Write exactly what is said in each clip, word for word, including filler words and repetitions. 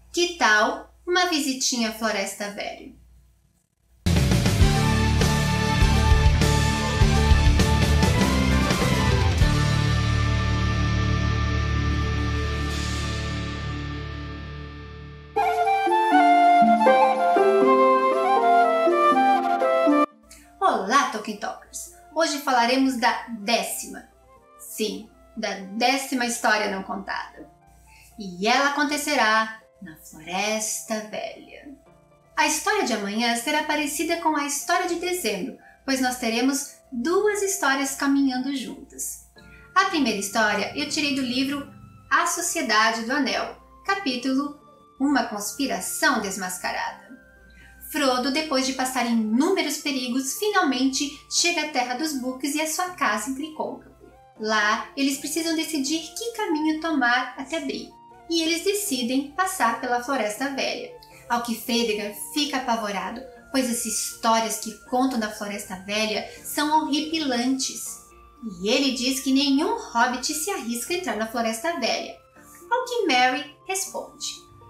Que tal uma visitinha à Floresta Velha? Olá, Tolkien Talkers! Hoje falaremos da décima, sim, da décima história não contada. E ela acontecerá na Floresta Velha. A história de amanhã será parecida com a história de dezembro, pois nós teremos duas histórias caminhando juntas. A primeira história eu tirei do livro A Sociedade do Anel, capítulo Uma Conspiração Desmascarada. Frodo, depois de passar inúmeros perigos, finalmente chega à Terra dos Books e à sua casa em Tricôncavo. Lá, eles precisam decidir que caminho tomar até Bree, e eles decidem passar pela Floresta Velha. Ao que Fêdregar fica apavorado, pois as histórias que contam da Floresta Velha são horripilantes. E ele diz que nenhum hobbit se arrisca a entrar na Floresta Velha. Ao que Merry responde: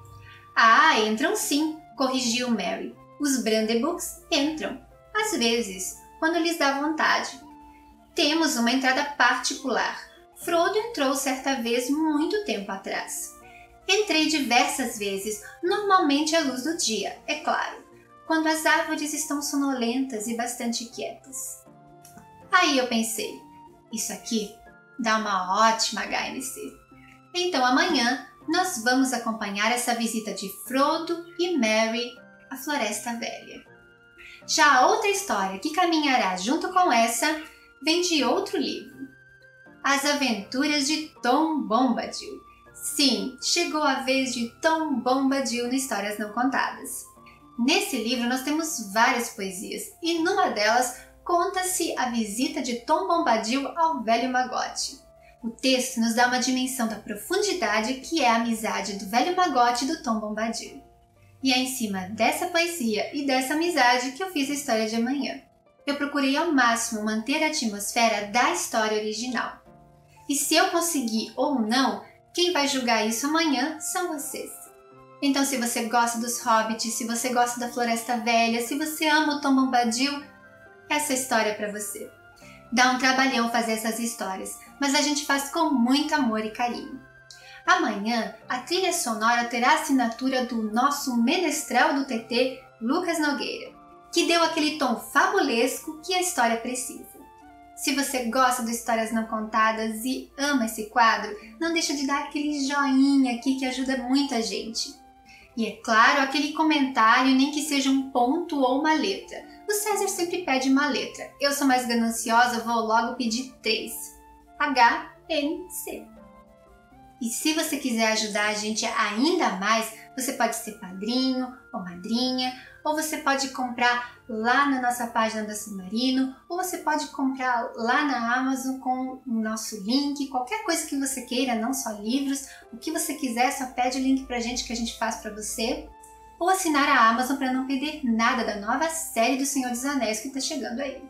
Ah, entram sim, corrigiu Merry. Os Brandebooks entram, às vezes, quando lhes dá vontade. Temos uma entrada particular. Frodo entrou certa vez muito tempo atrás. Entrei diversas vezes, normalmente à luz do dia, é claro, quando as árvores estão sonolentas e bastante quietas. Aí eu pensei, isso aqui dá uma ótima H N C. Então amanhã nós vamos acompanhar essa visita de Frodo e Merry à Floresta Velha. Já a outra história que caminhará junto com essa vem de outro livro, As Aventuras de Tom Bombadil. Sim, chegou a vez de Tom Bombadil no Histórias Não Contadas. Nesse livro nós temos várias poesias e numa delas conta-se a visita de Tom Bombadil ao Velho Magote. O texto nos dá uma dimensão da profundidade que é a amizade do Velho Magote e do Tom Bombadil. E é em cima dessa poesia e dessa amizade que eu fiz a história de amanhã. Eu procurei ao máximo manter a atmosfera da história original. E se eu conseguir ou não, quem vai julgar isso amanhã são vocês. Então, se você gosta dos hobbits, se você gosta da Floresta Velha, se você ama o Tom Bombadil, essa história é para você. Dá um trabalhão fazer essas histórias, mas a gente faz com muito amor e carinho. Amanhã, a trilha sonora terá a assinatura do nosso menestrel do T T, Lucas Nogueira, que deu aquele tom fabulesco que a história precisa. Se você gosta de Histórias Não Contadas e ama esse quadro, não deixa de dar aquele joinha aqui que ajuda muito a gente. E é claro, aquele comentário, nem que seja um ponto ou uma letra. O César sempre pede uma letra. Eu sou mais gananciosa, vou logo pedir três. H N C. E se você quiser ajudar a gente ainda mais, você pode ser padrinho ou madrinha, ou você pode comprar lá na nossa página da Submarino, ou você pode comprar lá na Amazon com o nosso link, qualquer coisa que você queira, não só livros, o que você quiser, só pede o link pra gente que a gente faz pra você, ou assinar a Amazon para não perder nada da nova série do Senhor dos Anéis que está chegando aí.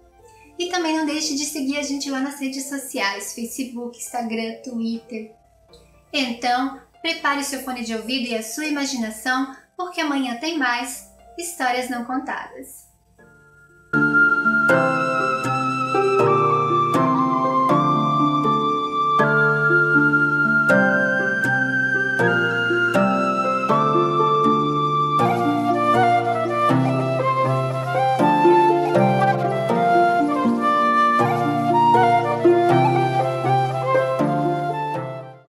E também não deixe de seguir a gente lá nas redes sociais, Facebook, Instagram, Twitter. Então, prepare o seu fone de ouvido e a sua imaginação, porque amanhã tem mais Histórias Não Contadas.